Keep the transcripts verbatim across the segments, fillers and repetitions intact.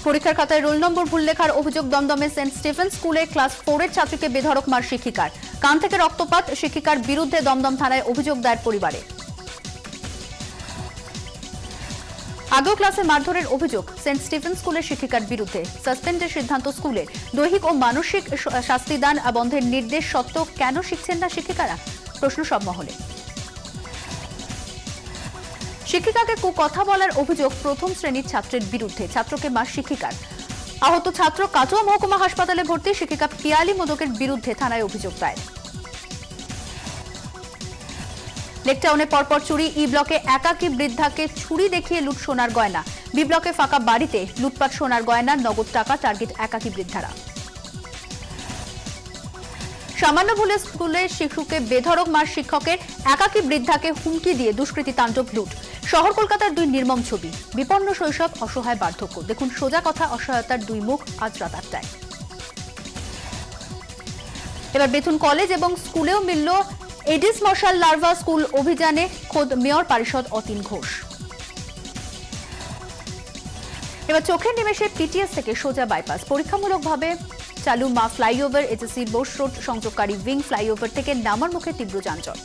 পরীক্ষার খাতায় roll number ভুল লেখার অভিযোগ দমদমে সেন্ট স্টিফেন্স স্কুলে ক্লাস ফোর এর ছাত্রীকে বেধড়ক মার শিক্ষিকার। কান থেকে রক্তপাত, শিক্ষিকার বিরুদ্ধে দমদম থানায় অভিযোগ দায়ের পরিবারে। আগেও ক্লাসে মারধরের অভিযোগ সেন্ট স্টিফেন্স স্কুলের শিক্ষিকার বিরুদ্ধে। সাসপেন্ডের সিদ্ধান্ত স্কুলের। দৈহিক ও মানসিক শাস্তিদান বন্ধের নির্দেশ সত্ত্বেও কেন শিখছেন না শিক্ষিকারা, প্রশ্ন সব মহলে। শিক্ষিকাকে কুকথা বলার অভিযোগ প্রথম শ্রেণীর ছাত্রের বিরুদ্ধে, ছাত্রকে মার শিক্ষিকার। আহত ছাত্র কাটোয়া মহকুমা হাসপাতালে ভর্তি, শিক্ষিকা পিয়ালি মোদকের বিরুদ্ধে থানায় অভিযোগ দায়ের। লেকটাউনে পরপর চুরি, ই ব্লকে একাকী বৃদ্ধাকে ছুরি দেখিয়ে লুট সোনার গয়না। বি ব্লকে ফাঁকা বাড়িতে লুটপাট সোনার গয়না, নগদ টাকা, টার্গেট একাকী বৃদ্ধারা। সামান্য ভুলে স্কুলে শিশুকে বেধড়ক মার শিক্ষকের, একাকী বৃদ্ধাকে হুমকি দিয়ে দুষ্কৃতী তাণ্ডব লুট। শহর কলকাতার দুই নির্মম ছবি, বিপন্ন শৈশব, অসহায় বার্ধক্য। দেখুন সোজা কথা, অসহায়তার দুই মুখ আজ রাত আটটায়। এবার বেথুন কলেজ এবং স্কুলেও মিলল এডিস মশাল লার্ভা, স্কুল অভিযানে খোদ মেয়র পারিষদ অতীন ঘোষ। এবার চোখের নিমেষে পিটিএস থেকে সোজা বাইপাস, পরীক্ষামূলকভাবে চালু Maa flyover, HSC Bose road সংযোগকারী উইং ফ্লাইওভার থেকে নামার মুখে তীব্র যানজট।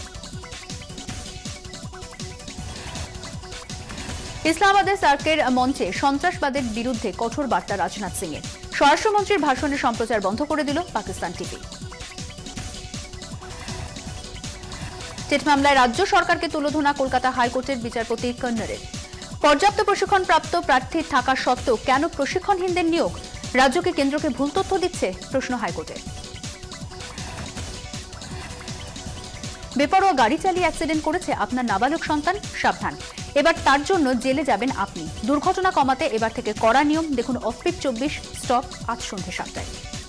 ইসলামাবাদের সার্কের মঞ্চে সন্ত্রাসবাদের বিরুদ্ধে কঠোর বার্তা রাজনাথ সিং এর। স্বরাষ্ট্রমন্ত্রীর ভাষণের সম্প্রচার বন্ধ করে দিল পাকিস্তান টিভি। টেট মামলায় রাজ্য সরকারকে তুলোধনা কলকাতা হাইকোর্টের বিচারপতি কন্নরের। পর্যাপ্ত প্রশিক্ষণ প্রাপ্ত প্রার্থী থাকা সত্ত্বেও কেন প্রশিক্ষণহীনদের নিয়োগ, রাজ্যকে কেন্দ্রকে ভুল তথ্য দিচ্ছে, প্রশ্ন হাইকোর্টে। বেপরোয়া গাড়ি চালিয়ে অ্যাক্সিডেন্ট করেছে আপনার নাবালক সন্তান, সাবধান, এবার তার জন্য জেলে যাবেন আপনি। দুর্ঘটনা কমাতে এবার থেকে কড়া নিয়ম, দেখুন অফপিক চব্বিশ স্টপ আজ সন্ধ্যে সাতটায়।